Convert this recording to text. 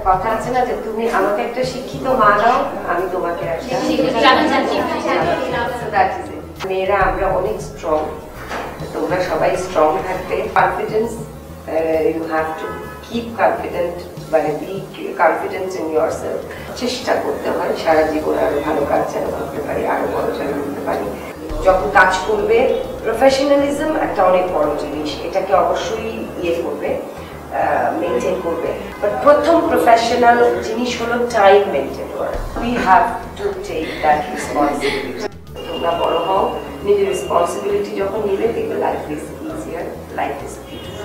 কথা আছে না যে তুমি আমাকে একটা শিক্ষিত মা দাও, আমি তোমাকে একটা মেয়েরা আমরা অনেক স্ট্রং, তোমরা সবাই স্ট্রং থাকবে। Confidence, you have to keep confident, মানে বি কনফিডেন্স ইন ইয়োরসেলফ। চেষ্টা করতে হয় সারা জীবন আরো ভালো কাজ যেন করতে পারি, আরো বড় যেন করতে পারি। যখন কাজ করবে, প্রফেশনালিজম একটা অনেক বড় জিনিস, এটাকে অবশ্যই করবে, মেনটেন করবে। বাট প্রথম প্রফেশনাল জিনিস হলো টাইম মেনটেন করা। We have to take that responsibility. তোমরা বড় হও, নিজের রেসপন্সিবিলিটি যখন নিবে, দেখবে life is easier, life is beautiful.